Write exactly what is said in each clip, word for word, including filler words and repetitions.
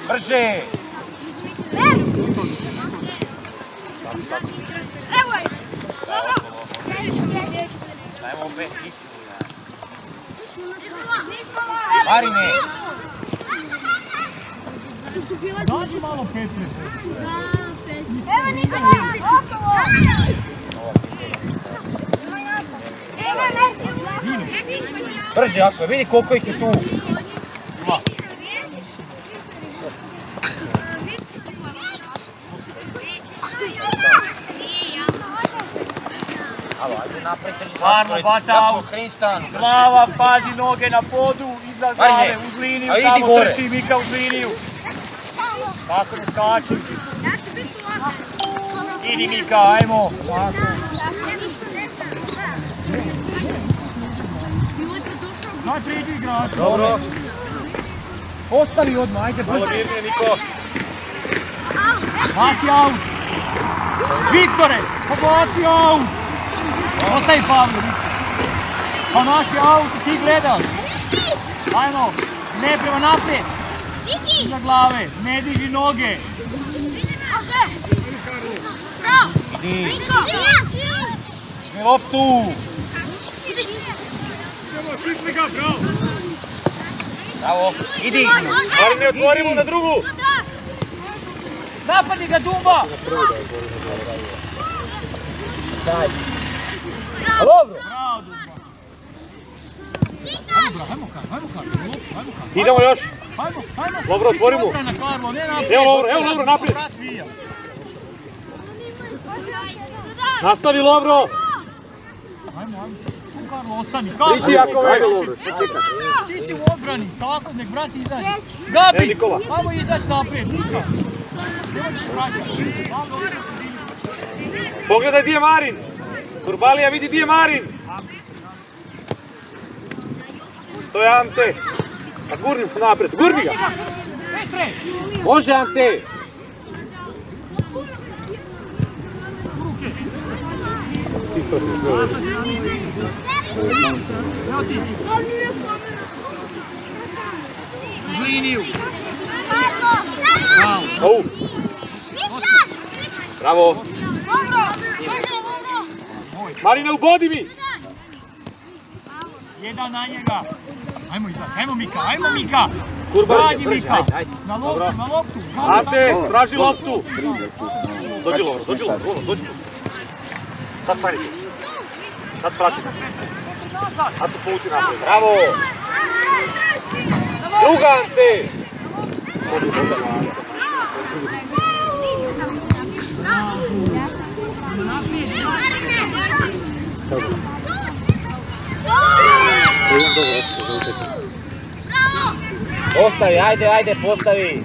Brže! Evo je! Dobro! Dajmo opet istinu. Marine! Dađi malo Petre. Evo Nikola! Brže, ako vidi koliko ih je tu. Karlo, baca aut. Glava, pazi noge na podu, iza glave, uz liniju, tamo trči Mika uz liniju. Tako ne skači. Idi Mika, ajmo. Znači idi igrač. Dobro. Ostali odmah, ajde brzo. Malo mirnije, Niko. Baci aut. Viktore, pobaci aut. Ostavi Pavle, pa naš je aut, ti gledaj. Ajmo, ne prema naprijed. Iza glave, ne diži noge. Idi. Smi loptu. Stisni ga, bravo. Bravo, idi. Ali ne otvorimo na drugu. Napadi ga Dumba. Daj. Dobro. Bravo Dumba. Ajmo bra, ajmo kar, ajmo kar, ajmo kar. Idemo još. Ajmo, ajmo. Dobro, otvorimo. Ti si obrana, Karlo, ne naprijed. Evo Lovro, evo Lovro, naprijed. Nastavi Lovro. Ajmo, ajmo. Tu Karlo, ostani. Karlo. Priči jako vega Lovro, što čekaš? Ti si u obrani, tako, nek brat izađe. Gabi, ajmo izaći naprijed, Mika. Pogledaj gdje je Marin. Kurbalija vidi gdje je Marin. To je Ante. A gurni naprijed, gurni ga. Petre. Može Ante. U liniju. Bravo. Bravo. Marina, ubodi mi. Jedan na njega. Ajmo izaći, ajmo Mika, ajmo Mika. Kurbalija, Zađi brže, Mika. ajde, ajde. Na loptu, na loptu. Ante, traži loptu. Dođi Lovro, dođi Lovro, dođi. Sad stani se. Sad prati. Sad se povuci naprijed. Bravo. Druga Ante. Postavi, ajde, ajde, postavi.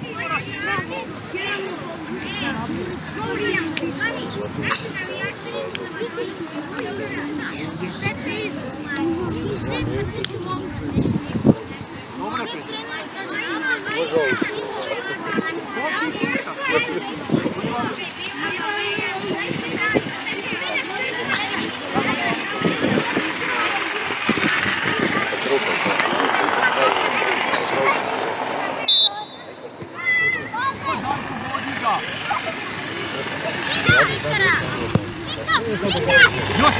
Još,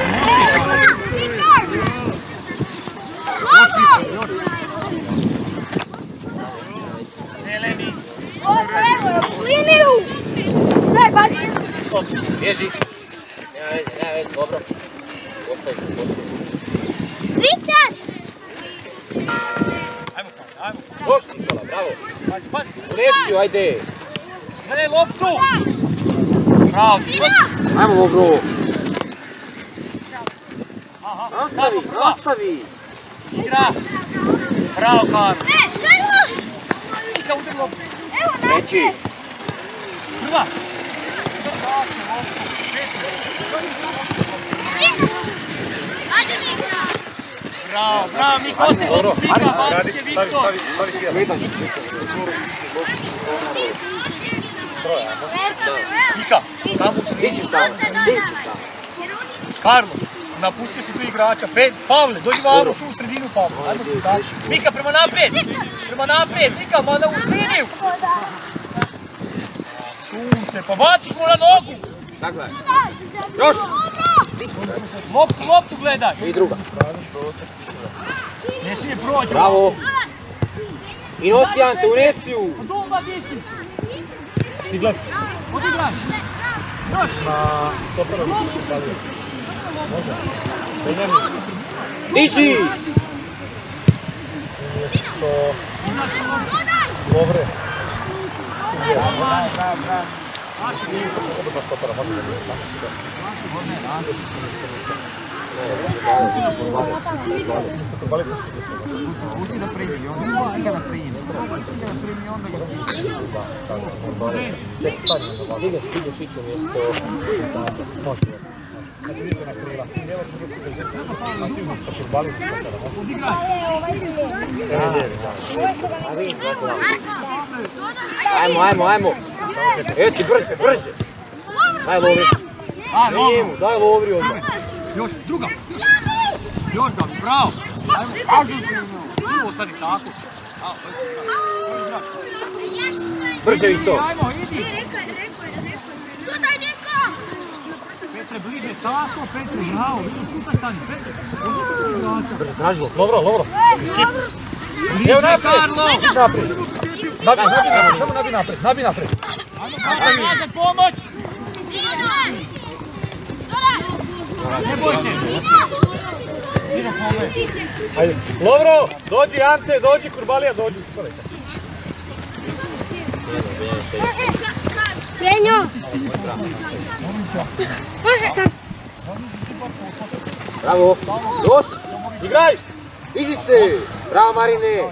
Zeleni. Daj, baci! Bježi. Nema veze, nema veze, dobro. Postavi se, postavi. Viktor! Ajmo, ajmo. Još Nikola, bravo. Pazi, pazi. Lesiju, ajde. Gledaj loptu. Bravo. Ajmo Lovro. Aha. Nastavi, nastavi. Igra. Bravo, Karlo. Ne, daj mu! Mika udri loptu. Treći. Prva. Ajde Viktor! Bravo, bravo, Mika, ostaje loptu, Mika, bacit će Viktor. Mika, tamo si. Ti ćeš tamo, ti ćeš tamo. Karlo, napustio si tu igrača. Pavle, dođi vamo tu u sredinu, Pavle. Ajmo tu daći. Mika, prema naprijed. Prema naprijed, Mika, mada uz liniju. Sunce, pobaciš mu na nogu! Sagledaj. Još! Loptu, loptu gledaj! I druga. Ne smije proći. Bravo! I nosi Ante, unesi ju! Dumba, di si? Ti gledaj. Odi gledaj. Još! Diži! Dobre. Pusti da primi, on pusti ga da primi. Pusti ga da primi, onda ga stiši. Ideš ići umjesto... Može. Kad vidite na krila, lijevo ću biti bezvjetno, a ti imaš što baliti Ajmo, ajmo, ajmo! Evo ti brže, brže! Daj lovri! Njemu, daj lovri odmah! Još, druga! Još da, bravo! Ajmo, kažu ovo sad i tako će. Brže vi to! Ajmo, idi! Petre, bliže, tako, Petre, bravo, vidim, tutaj stani, Petre. Brže, traži lov, lovro, lovro! Evo naprijed! Naprijed! Nabi, nabi naprijed, samo nabi naprijed, nabi naprijed! Ajmo, nazad, pomoć! Ne boj se! Ajde, Lovro, dođi Ante, dođi Kurbalija, dođi. Penjo! Može sam se. Bravo! Još! Igraj! Diži se! Bravo Marine!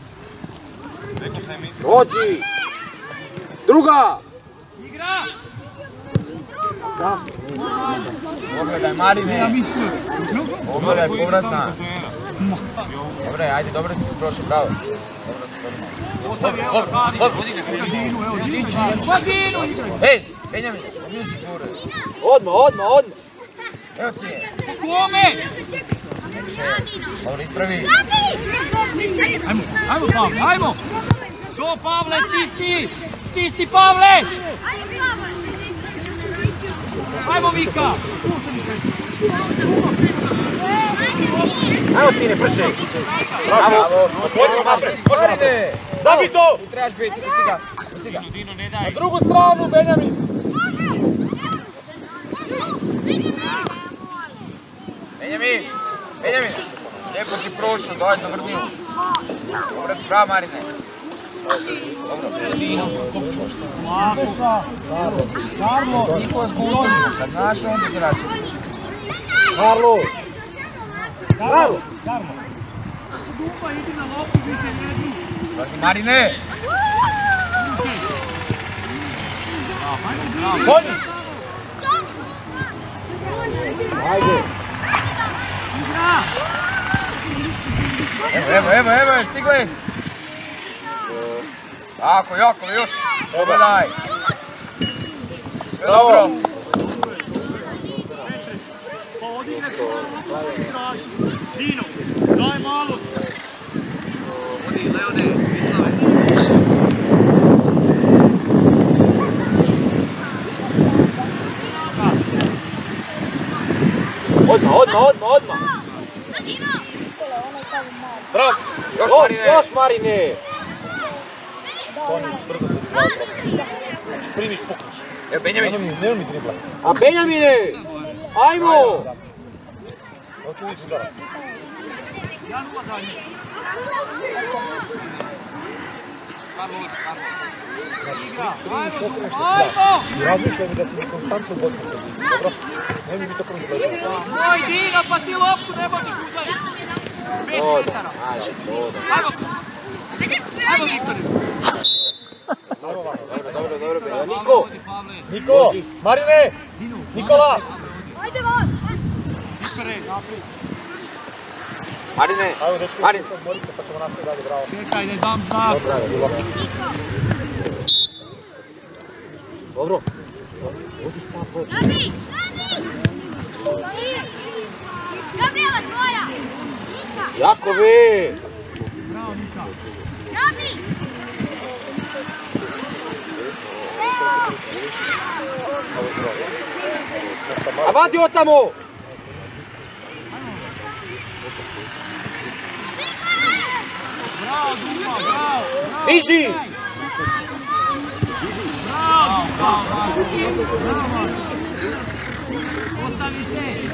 Rođi! Druga! Igra! Pogledaj Marine! Pogledaj, povratna! Dobre, ajde, dobro si prošao, bravo! Ostavi, evo, Kari, vodi na Dinu, evo, Dinu, pa Dinu! Ej, Benjamin, niši gore! Odmah, odmah, odmah! Evo ti je! Kome? Dobro, ispravi! Ajmo, ajmo Pavle, ajmo! Do Pavle, stisni! Stisni Pavle! Ajmo Mika! Ajmo Tine, brže! Bravo! Odmah naprijed, odmah naprijed! Zabi to! Tu trebaš biti, pusti ga! Pusti ga! Dino, ne daj! Na drugu stranu, Benjamin! Benjamin! Benjamin! Lijepo ti prošao, daj za vrniju! Dobro, bravo Marine! Dobro, Dino, Karlo! niko zgubi, kad znaš onda se račun. Karlo! Karlo! Karlo! Dumba, idi na loptu, više ne du! Pazi Marine! Konji! Ajde! Igra! Evo, evo, evo, evo, stigle! Tako, jako, još! Pogledaj! Sve dobro! Dino, daj malo! Vodi, Leone, Mislave! Odmah, odmah, odmah, odmah! Bravo! Još Marine! Još Marine! Konji, brzo se odmah. Primiš pokuš. Evo Benjamin! Nemoj mi dribla. A Benjamine! Ajmo! Hoću vidjeti udara. Jan ulaza njih. Karlo, Karlo. Igra, ajmo, ajmo! I razmišljaj mi da si mi konstantno bočno poziciju, dobro? Ne mi bi to prvi gledao. Moj Dino, pa ti loptu ne možeš uzeti. Pet metara. Ajde, dobro. Ajmo. Ajmo, Viktor. Dobro, dobro, dobro, dobro. Niko! Niko! Marine! Nikola! Ajde van! Viktore, naprijed. Marine! Ajmo, dečki, Marine! sad borite pa ćemo nastaviti dalje, bravo. Čekaj, ne dam znak. Dobro, bilo. Dobro. Odi sam, boj. Gabi! Gabi! Gabriela, tvoja! Nika! Jakove! Bravo, Nika. Gabi! A vadi od tamo! Bravo, Duma, bravo! Iži! Bravo, bravo, bravo! Ostavi se!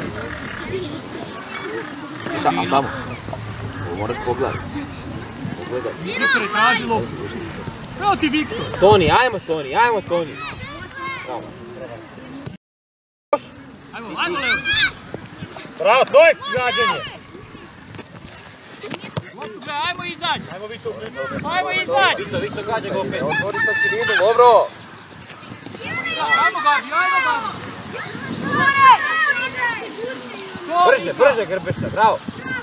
Da, a tamo. Ovo moraš pogledati. Pogledaj. Viktor je traži loptu. Evo ti Viktor! Toni, ajmo Toni, ajmo Toni. Bravo. Ajmo, ajmo Leo! Bravo, to je gađanje. Loptu ga, ajmo izađi! Ajmo Viktor. Ajmo izađi! Viktor, Viktor gađa ga opet. Otvori sad sredinu, dobro. Ajmo Gabi, ajmo Gabi! Brže, brže Grbeša, bravo.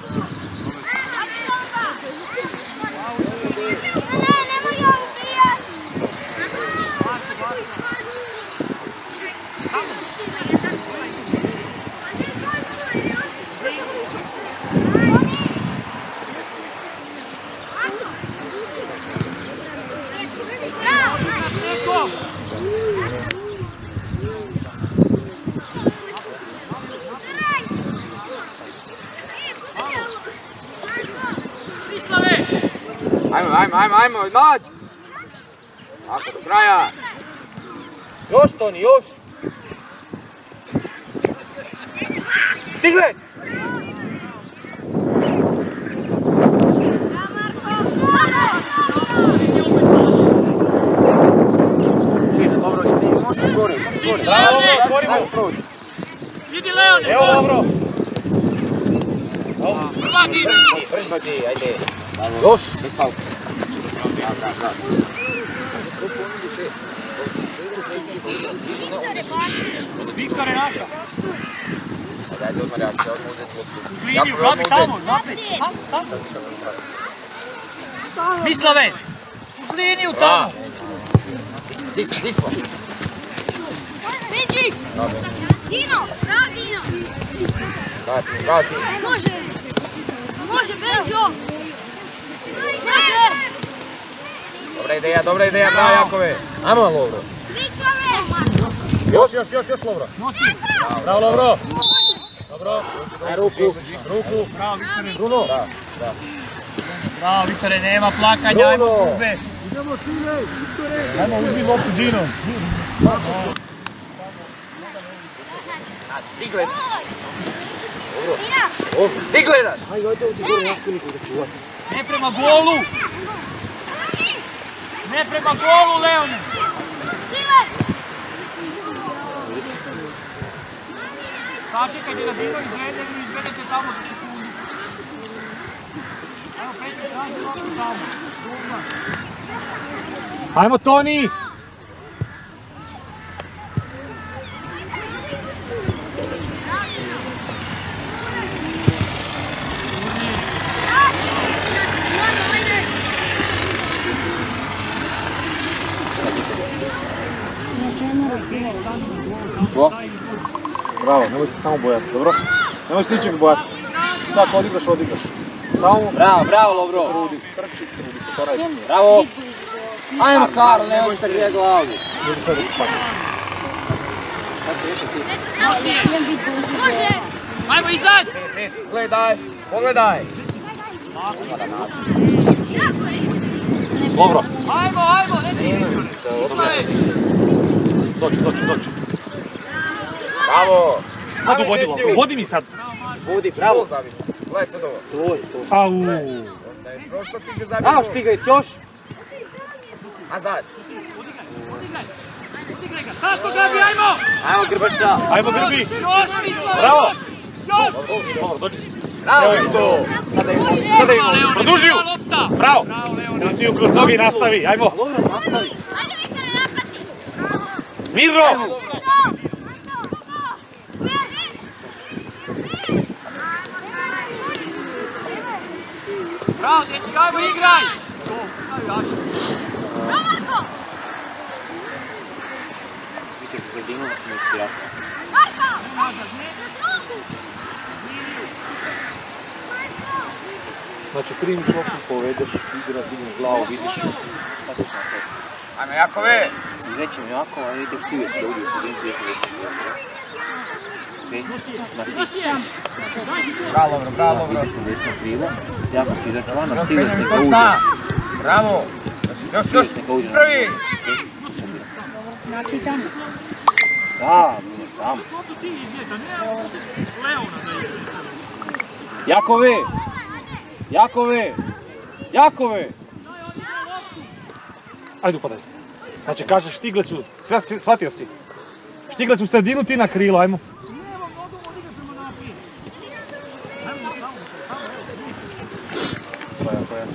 Ajmo, ajmo, ajmo, ajmo, nađi! Tako, do kraja! Još, Toni, još! Stigle! Čine, dobro, može gore, može gore. Bravo, otvorimo! Prođi. Idi Leone! Evo, dobro! Prva ti! Brzo ti, ajde. Još, bez falka. Da, da, da. Viktor je naša! Dajde odmah reakcija, odmah uzeti loptu. Liniju, Gabi, tamo, naprijed! Tamo, tamo! Mislave! Uz liniju tamo! Dispo, dispo. Viđi! Dino! Bravo, Dino! Vrati, vrati. Može! Može, Benđo! Može! Dobra ideja, dobra ideja, bravo Jakove. Ajmo Lovro. Viktore! Još, još, još, još Lovro. Nosi! Bravo, Lovro! Dobro. Daj ruku. Ruku. Bravo, Viktore! Bruno. Da, da. Bravo, Viktore, nema plakanja, ajmo Bruno. Kube! Ajmo, uzmi loptu Dino. Ti gledaš. Dobro. Dobro. Ti gledaš. Ajde, ajde, ovdje gore, jako niko da čuva. Ne prema golu! Ne prema golu, Leone! Sačekajte da Dino izvede ili izvedete tamo za sekundu. Evo, Peđe, traži loptu tamo. Duma. Ajmo, Toni! Bravo, nemoj se samo bojati, dobro? Nemoj se ničeg bojati. Tako, odigraš, odigraš. Samo... Bravo, bravo Lovro. Trudi, trči, trudi se, to radi. Bravo. Ajmo Karl, nemoj se grije glavu. Ljudi sad pati. Kaj se više ti? Može! Ajmo, izađi! Gledaj, pogledaj. Dobro. Ajmo, ajmo, ne ti Doći, doći, doći. Bravo. Sad uvodi loptu, vodi mi sad. Budi, bravo. Gledaj sad ovo. To je to. Au. Prošlo ti ga zabio. Bravo, štigaj, još. Nazad. Odigraj ga! Tako, Gabi, ajmo! Ajmo Grbača. Ajmo, Grbi. Još, Mislave! Bravo. Još! Dobro, dođi. Bravo, to. Sada imamo. Sada imamo. Leone, Produžio. prva lopta! Bravo. Bravo, Leone! Pustio kroz nogi, nastavi. Ajmo. Ajde, Viktore, napadi! Mirno. Bravo, dječki, ajmo, igraj! To, stavi jače. Bravo, Marko! Vidite kako Dino ne ispira. Marko! Na drugu! Znači, primiš loptu, povedeš, igraš, digneš glavu, vidiš. Sad ćeš napraviti. Ajmo Jakove. Izrećem jako, a ideš ti već da uđeš u jednu tjestu deset. Bravo, bro, bravo, bro. Desno krivo, jako će izaći vano, stilac neka uđe. Bravo. Još, još, prvi. Znači tamo. Da, tamo. Jakove! Jakove! Jakove! Ajde upadaj. Znači kažeš Štiglecu, shvatio si? Štiglec u sredinu, ti na krilo, ajmo. Koja, koja?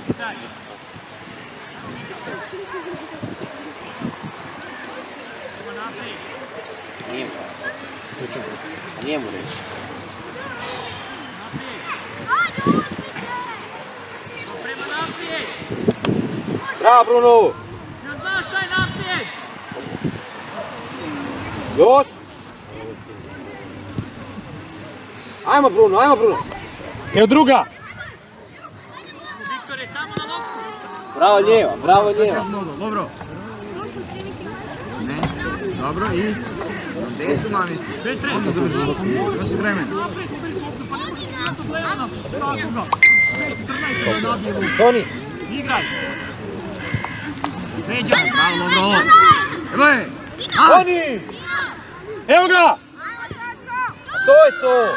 Nije mu. Nije mu reći. Bravo, Bruno! Još! Ajmo, Bruno, ajmo, Bruno! Evo druga! Bravo lijeva, bravo lijeva. Dobro. Možem primiti odlično. Ne. Dobro i desnu namjesti. Onda završi. Još si vremen. Toni! Igraj. Sređan. Bravo, dobro. Evo je. Toni! Evo ga! To je to!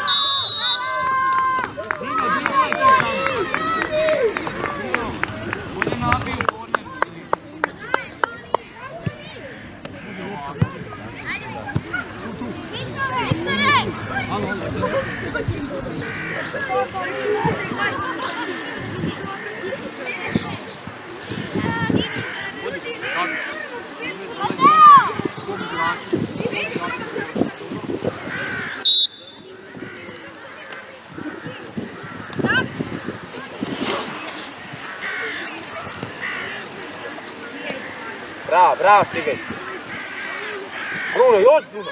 Bravo, bravo, Štigec. Bruno, još Bruno.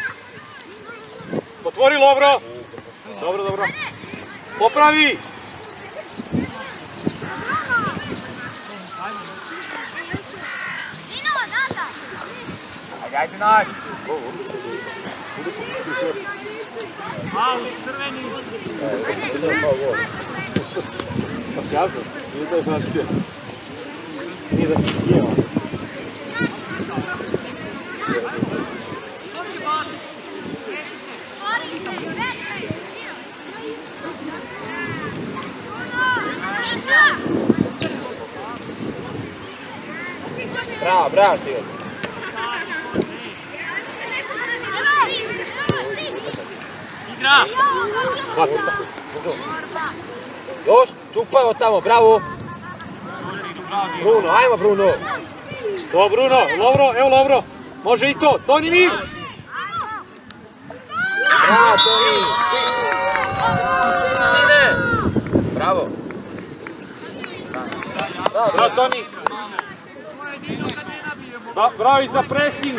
Otvori Lovro. Dobro, dobro. Popravi. Ajde, ajde naći. Malo, crveni. Pa kažem, nije da je znacija. Nije da se sjeva. Bravo, bravo, Štigec. Igra. Još, čupaj od tamo, bravo. Bruno, ajmo Bruno. To Bruno, Lovro, evo Lovro. Može i to, Toni mi. Bravo, Toni. Bravo. Bravo, Toni. Bravo i za pressing.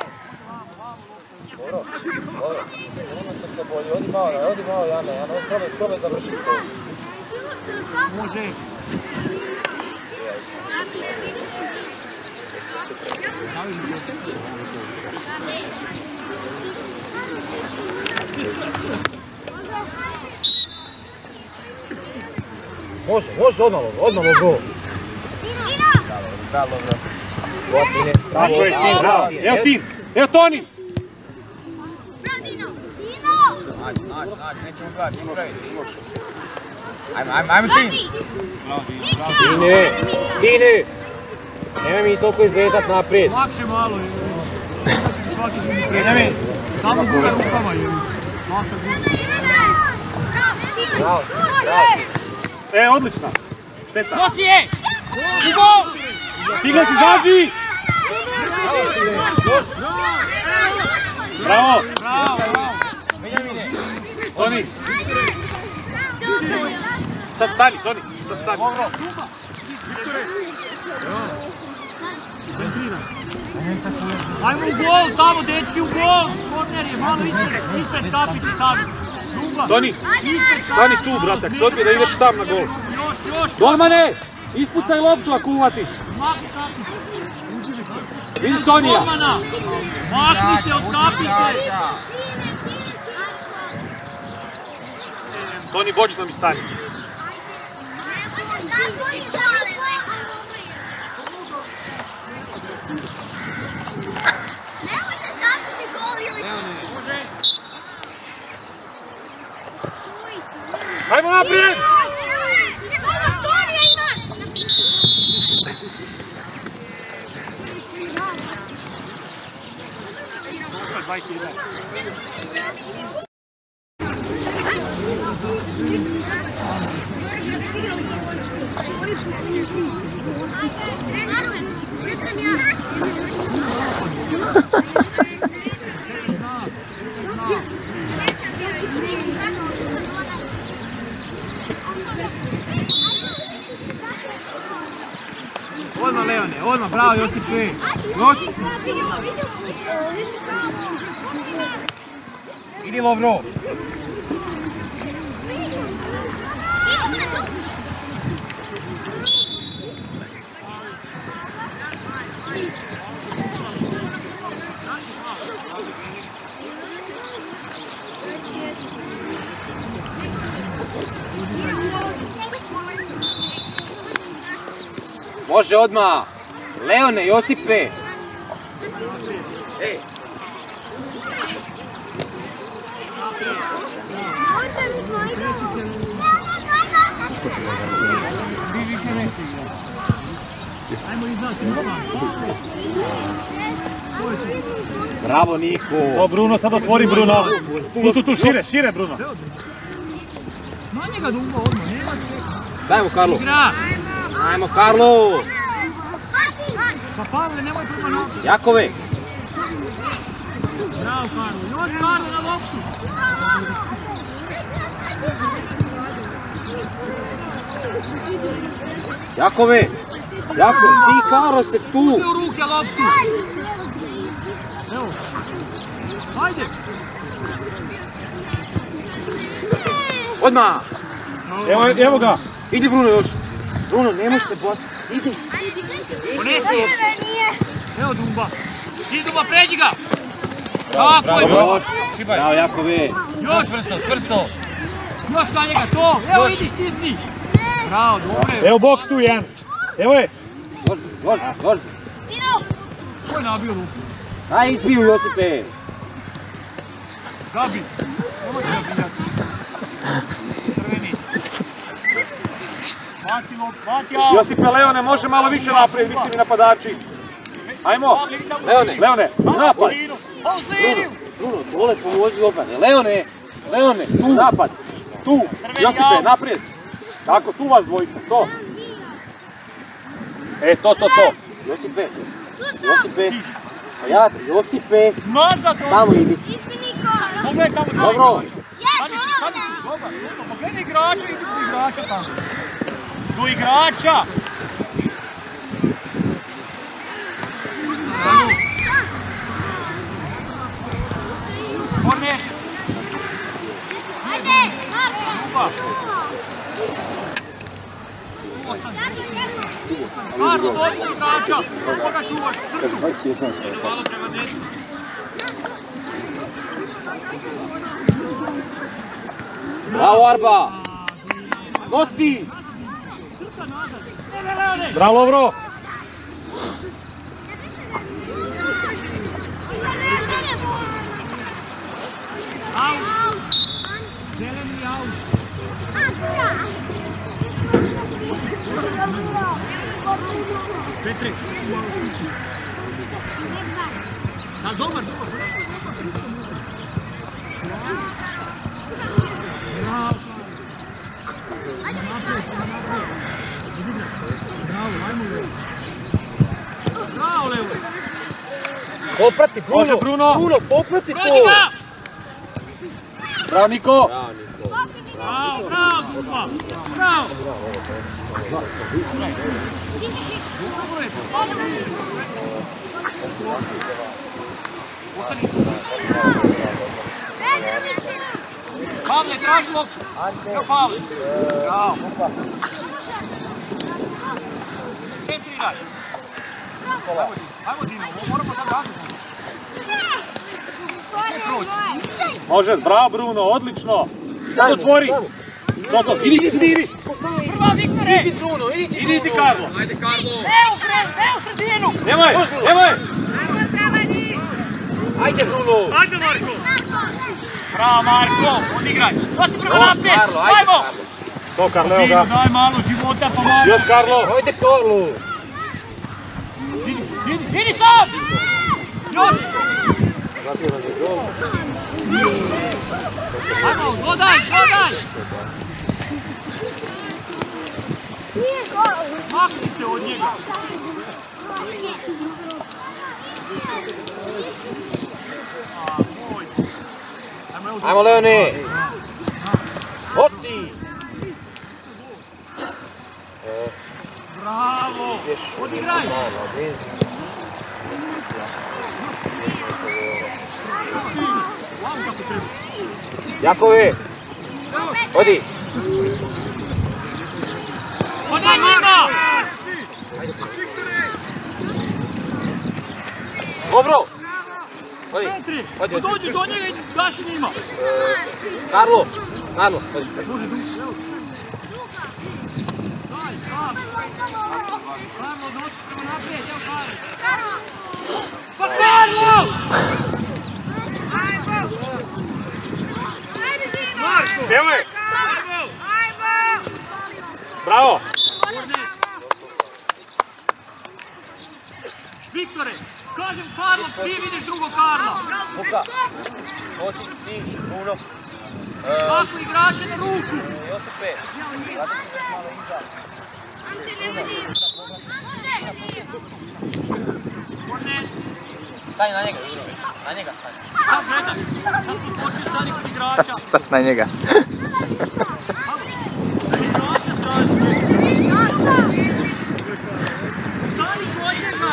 Dobro, dobro. Ono što ste bolji, odi malo, odi malo, Jana, Jana, probaj, probaj završiti to. Može. Može, može, odmah logo, odmah logo. Bravo, bravo. Bravo je tim, bravo. Evo tim, evo Toni. Nađi, nađi, nađi, nećemo gledati, nećemo gledati. Ajmo, ajmo, ajmo tim. Tine, Tine. Nemoj mi toliko izvezat naprijed. Lakše malo. Benjamin. Samo gura rukama. Bravo, bravo. E, odlična. Šteta. Nosi je! Ugo! Štiglec izađi! Bravo! Bravo, bravo. Benjamine. Toni! Sad stani, Toni, sad stani. Ajmo u gol, tamo dečki u gol! Korner je, malo ispred, ispred kapići stavi. Šuba. Toni, stani tu, brate, ako se odbije da ideš tam na gol. Još, još. Normane, ispucaj loptu ako uvatiš. Makni kapić. Vidi Tonija. Normana, makni se od kapice. Toni, bočno mi stani. Nemojte zabiti gol ili... Hajmo naprijed! dvadeset jedan. Odmah Leone, odmah, bravo Josipe. Još. Idi Lovro. Može odmah. Leone, Josipe. Ej. Bravo Niko. O, Bruno, sad otvori Bruno. Tu, tu, tu, šire, šire Bruno. Na njega dumbo odmah, nema čeka. Dajmo Karlo. Igra! Ajmo Karlo. Pa Pavle, nemoj prema nogu. Jakove. Bravo Karlo, još Karlo na loptu. Jakove. Jakove, ti Karlo ste tu. Uzmi u ruke loptu. Evo. Hajde. Odmah. Evo, evo ga. Idi Bruno još. Bruno, nemoj se bojati. Idi. Ponesi loptu. Evo Dumba. Si Dumba, pređi ga. Tako je. Još. Bravo Jakove. Još vrsto, vrsto. Još na njega, to. Evo idi, stisni. Bravo, dobre. Evo bok tu jedan. Evo je. Još, još, još. Ko je nabio ruku? Aj, izbiju Josipe. Gabi. Ovo će nabijati. Crveni. Baci loptu, baci aut. Josipe, Leone, može malo više naprijed, vi ste mi napadači. Ajmo. Leone. Leone, napad. Ovo slijedim. Bruno, dole pomozi obrane. Leone. Leone, tu. Napad. Tu. Josipe, naprijed. Tako, tu vas dvojica, to. E, to, to, to. Josipe. Josipe. Pa ja, Josipe. Nazad ovo. Tamo idi. Pogledaj tamo dva Dobro. igrača. Stani ti, stani ti, dobar. Pogledaj igrača, idi do igrača tamo. Do igrača. Korner. Ajde, Marko! Karlo, dođi do igrača. Koga čuvaš? Malo prema desnu. Bravo Arba. Nosi. Bravo, Lovro. Out. Zeleni out. Petri. Da, dobar, dobar. Bravo, Levo. Poprati Bruno. Može Bruno. Bruno, poprati to. Prođi ga! Bravo, Niko. Bravo, bravo, Dumba. Bravo. Pavle, traži loptu. Evo Pavle. Bravo. Centriraj. Ajmo Dino, moramo sad razliku. Može, bravo Bruno, odlično. Sad otvori. Gotovo, idi, idi, idi, idi. Prva, Viktore! Idi Bruno, idi Idi, idi, Karlo. Ajde, Karlo! Evo kre, evo sredinu! Nemoj, nemoj. Ajde Bruno! Ajde, Marko. Bravo, Marko, odigraj! Dosti prema naprijed! Karlo, ajde Ajmo! Karlo! To, Karlo, evo Dino, ga. daj malo života, pa malo! Još, Karlo. Ajde Karlo! Idi, idi, idi sam! Još! Ajmo, dodaj, dodaj! Makni se od njega! Ajmo Leone! Osi! Bravo! Odigraj! Jakove! Odi! Odaj njima! Dobro! Odi! Petri, Odi, odi. dođi do njega i daši njima! Karlo! Karlo! Odi! Karlo, dođi prema naprijed, evo Karlo! Pa Karlo! Nemoj. Bravo. Viktore, kažem Karlo, ti vidiš drugog Karla! Luka! Odi, ti, Bruno! Kako igrače na ruku! Josipe! Radi se još malo iza! Stani na njega, na njega stani. Sad gledaj, sad smo počeli stani kod igrača. Stani na njega. Igrača stani. Stani kod njega,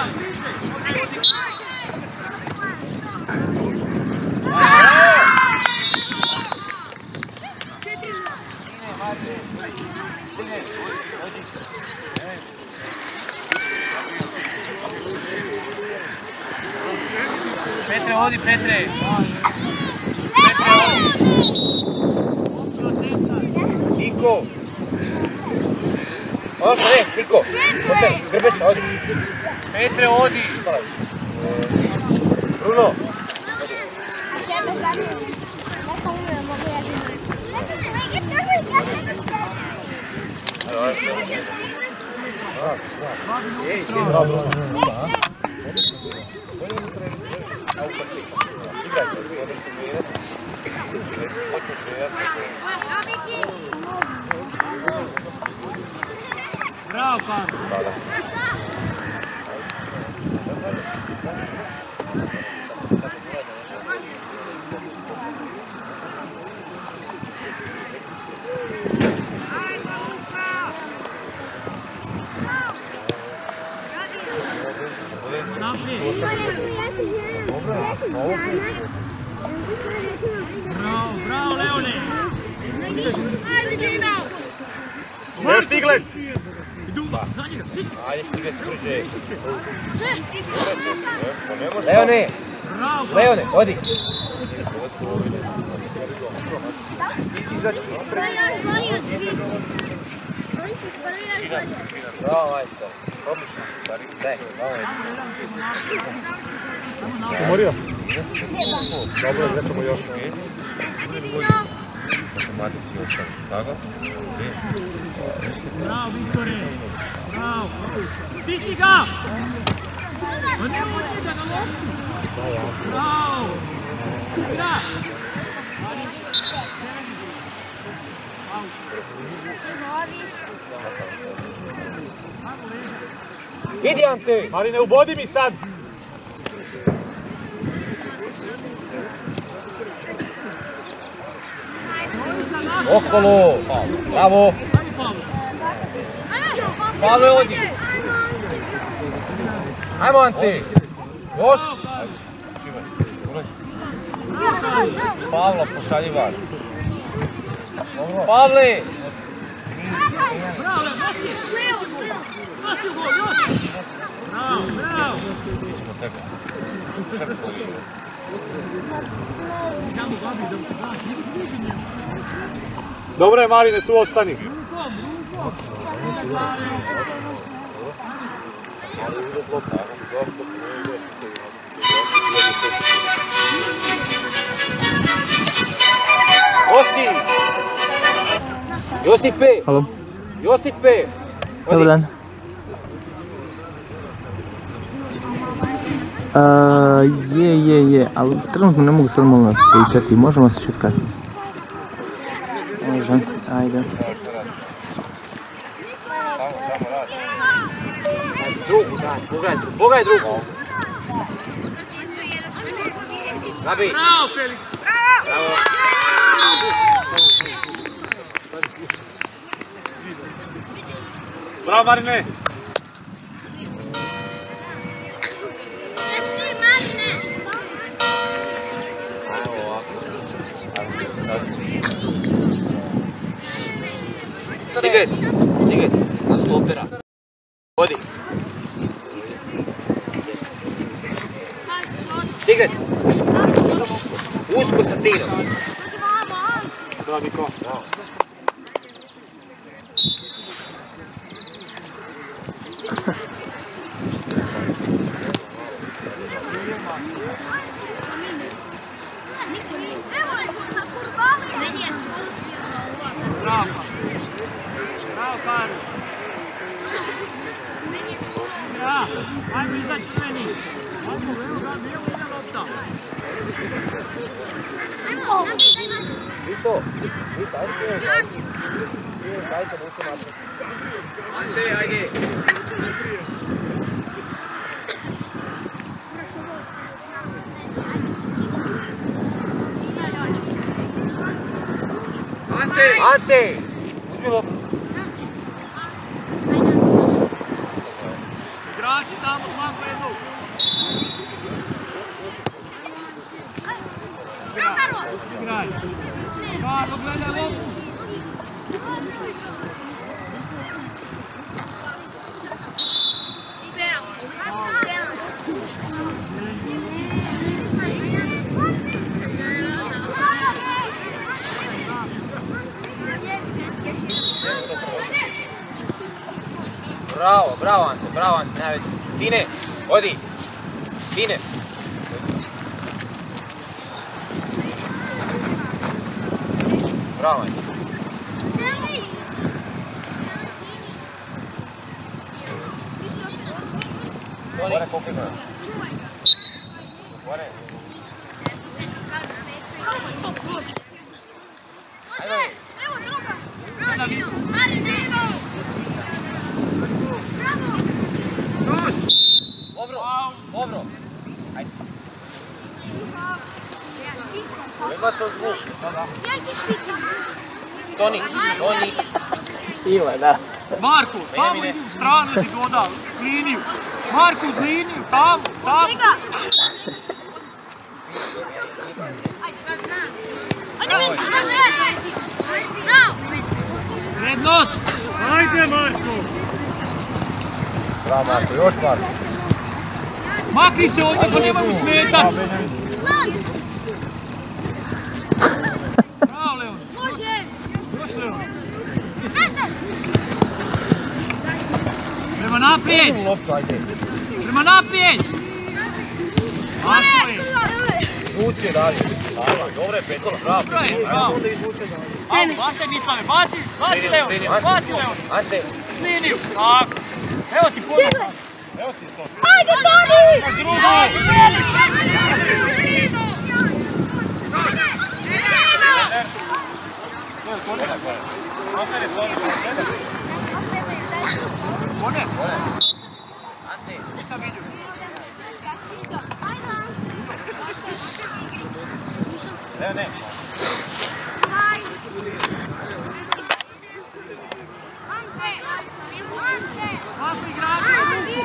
Petre, odi, Petre! Niko! Ostane, Niko! Ostane, grbeš, odi! Petre, odi! Bruno! bravo Karlo. Bravo, bravo Leone! Još Stiglec. Ajde, Stiglec, brže. Bravo! Leone! Bravo! Leone, odi! Bravo, majstor. Odlično. Daj, bravo. Umorio? Dobro, nećemo još. Bravo, Viktore! Bravo! Stisni ga! Pa ne odjeđa na loptu! Bravo! Igra! Idi, Ante! Marine, ubodi mi sad! Okolo! Bravo! Pavle, odi! Ajmo, Ante! Još! Pavlo, pošalji van. Pavle! Bravo, nosi! Nosi u gol, još! Bravo, bravo! Idemo, babi, da Dobro je, Marine, tu ostani. Josip! Josipe! Halo. Josipe! Dobar dan. Uh, je, je, je, ali trenutno ne mogu sad molim vas pitati, možemo se čuti kasnije. Može, ajde. Drugu, daj, pogledaj drugu, pogledaj drugu! Zabi! Bravo, Felix! Bravo! Bravo, Marine! Stigec, stigec, na stopera. Vodi. Stigec, usko, usko, usko sa tirom. Da, Niko. Bravo. Bravo, Karlo. Ja, ajmo izaći meni. Ajmo, evo ga, evo ide lopta. Vito, Vito, ajde. Dajte, muče naše. Ajde, ajde. Ante! Ante! Uzmi loptu. Igrači tamo svako jednu. Igraj. Karlo, gledaj loptu. Bravo, bravo Ante, bravo Ante, najveći. Tine, odi. Tine. Bravo Ante. Gore, koliko ima? Gore. Ajde. Dobro, dobro. Ajde. Ima to zvuk. Toni, Toni. Ima, da. Marko, tamo idi u stranu ti doda, s liniju. Marko, uz liniju, tamo, tamo. Prednost! Ajde, Marko! Bravo Marko, još Marko. Makri se ovdje, pa nemoj mu smetat! Bravo, Leon! Može! Još, Leon! Deset! Prema naprijed! Prema naprijed! Tako je! Vuci je dalje. Dobre, Petro, bravo. Dobro je, bravo! Ajmo, bacaj Mislave, baci! Baci, Leon! Baci, Leon! Ante! Liniju! Tako! Evo ti ponovno! Evo ti to. Ajde, Toni! Kone? Ante! Nisam vidio. Ne, ne. Vaši igrači!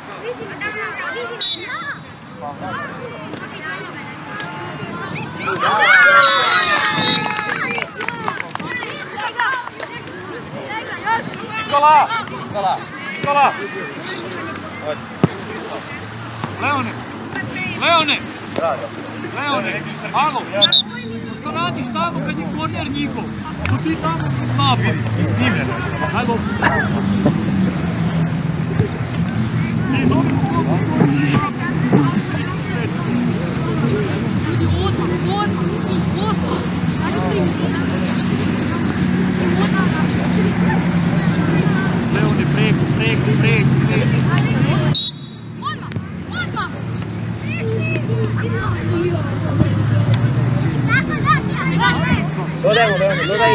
Nikola! Nikola! Nikola! Leone! Leone! Bravo. Leone! Alo! što radiš tamo kad je korner njihov? Što ti tamo napadi? Snimljeno. Daj loptu. Ti dobro loptu stojiš. Leone, preko, preko, preko. Dodajmo, Leone, dodaj.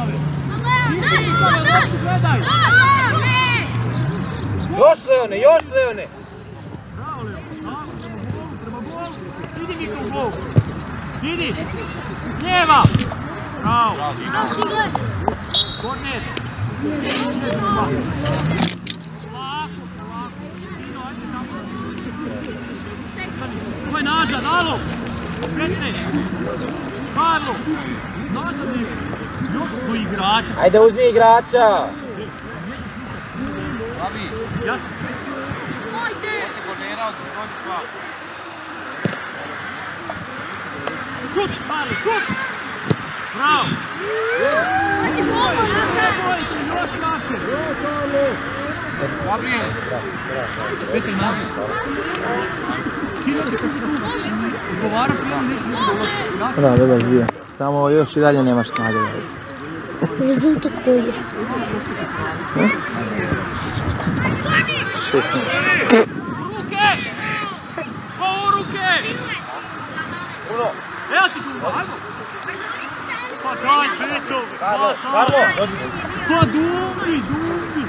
Još Leone, još Leone. Bravo Leone, treba gol. Idi mi u gol. Idi. Lijeva. Bravo. Korner. Polako, polako. Ino, ajde tamo. Ovo je nazad, alo. Pretne. Karlo. Nazad je. Još do igrača. Ajde uzmi igrača. Babi, jasno. Ovo se kornerao, dođeš vam. Šut, Karlo, šut. Bravo. Gabriel. Petri nazad. Odgovara prije nešto. Da, dobar bio. Samo još i dalje nemaš snage. Rezultat koji je? šest nula. Ruke! Po ruke! Bruno. Evo ti tu, ajmo! Pa daj, Peto! Karlo, Karlo. Pa dumri, dumri!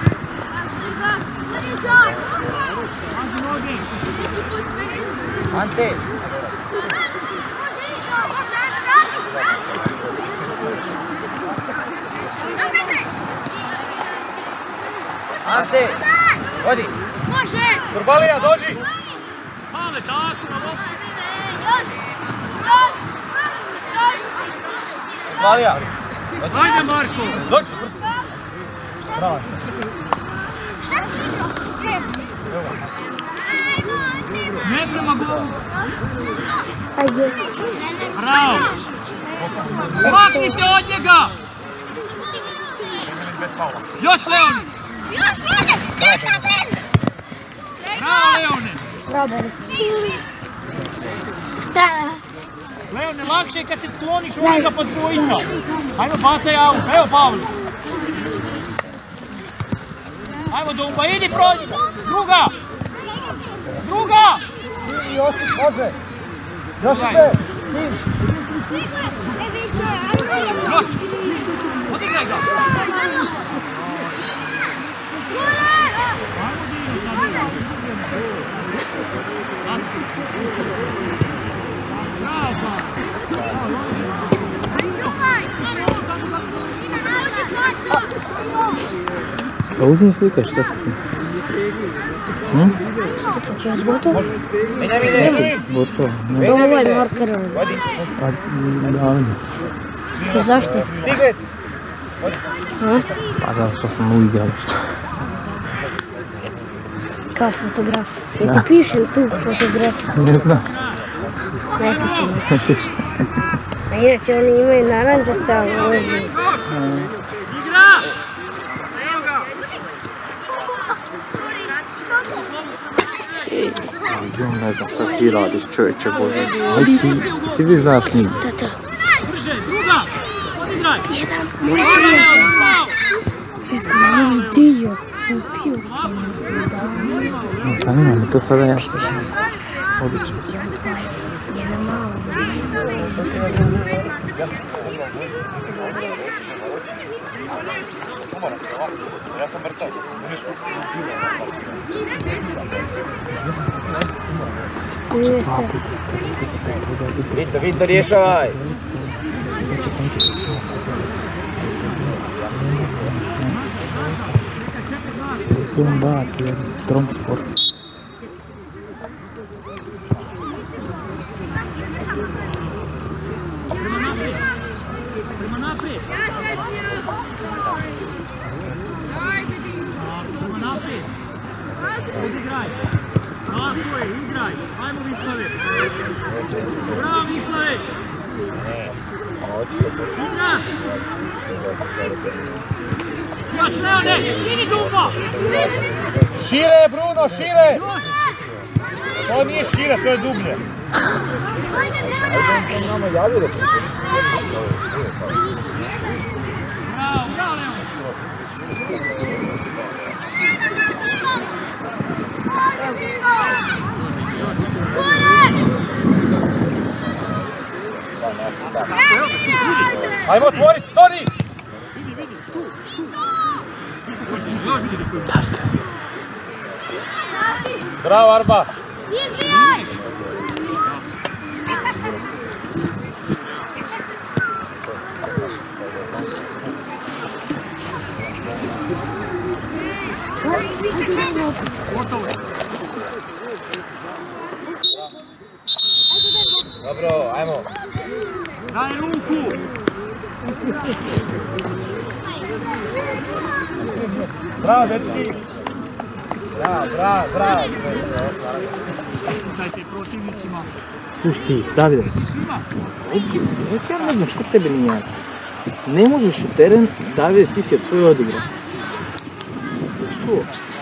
Anđe noge! Ante. Ante. Odi. Može! Turbalija, dođi. Pale, tako, na loptu! Turbalija. Ajde, Marko! Dođi, brzo. Bravo. Šta si igrao? Ne prema golu! Ajde. Bravo! Makni se od njega! Još Leone! Još Leone! Čeka Ben! Bravo Leone! Bravo. Da. Leone, lakše je kad se skloniš ovoga pod dvojica. Ajmo, bacaj aut. Evo Pavle. Ajmo Dumba, idi prođi. Druga! Druga! Josip, može. Josipe, stim. Još! Odigraj ga! Pa uzmi slike, šta se ti? Hm? Gotovo? Menja mi ne. Gotovo. Ovo je marker. Odi. Pa, da, Zašto? Stigaj. pa zato što sam uigrao. Kao fotograf. I ti piše tu fotograf. Ne znam. Ne piše. A inače oni imaju naranđaste, ali loži. Igra! Ne znam šta ti radiš, čovječe Bože. Aj ti, ti vidiš da ja snimim. Tata. Brže, druga! Odigraj! Jedan moj prijatelj. Ne znaš dio. Upio Ne zanima me to sada ja se. Odlično. je od dvadeset. Jedna malo. Ja sam mrtav. Nije se. Vito, Vito, rješavaj. Zoom baci, jer strom sport. Prema naprijed! Prema naprijed! Odigraj! Tako je, igraj! Ajmo Vislave! Bravo Vislave! Još Leone, idi dugo! Šire, Bruno, šire! To nije šire, to je dublje. Bravo, bravo Leone! Ajmo, otvori, Toni! Bravo, Arba! Dobro, ajmo. Daj ruku! Bravo, dečki! Bravo, bravo, bravo. Dajte protivnicima. Pušti, Davide. Ja ne znam što tebe nije jasno. Ne možeš u teren, Davide, ti si od svoje odigra. Jesi čuo?